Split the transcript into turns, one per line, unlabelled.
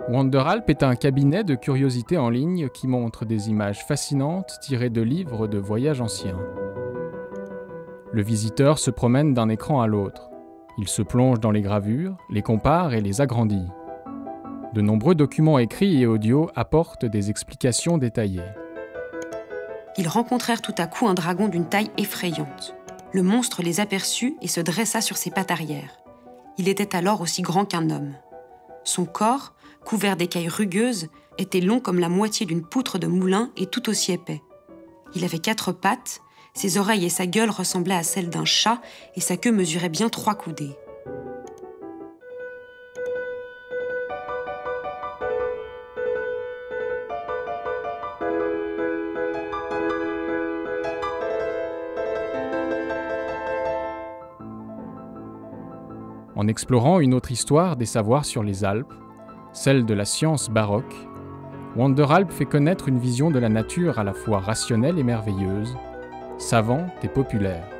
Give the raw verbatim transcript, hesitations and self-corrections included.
Wanderalp est un cabinet de curiosités en ligne qui montre des images fascinantes tirées de livres de voyages anciens. Le visiteur se promène d'un écran à l'autre. Il se plonge dans les gravures, les compare et les agrandit. De nombreux documents écrits et audio apportent des explications détaillées.
Ils rencontrèrent tout à coup un dragon d'une taille effrayante. Le monstre les aperçut et se dressa sur ses pattes arrière. Il était alors aussi grand qu'un homme. Son corps, couvert d'écailles rugueuses, était long comme la moitié d'une poutre de moulin et tout aussi épais. Il avait quatre pattes, ses oreilles et sa gueule ressemblaient à celles d'un chat et sa queue mesurait bien trois coudées.
En explorant une autre histoire des savoirs sur les Alpes, celle de la science baroque, Wanderalp fait connaître une vision de la nature à la fois rationnelle et merveilleuse, savante et populaire.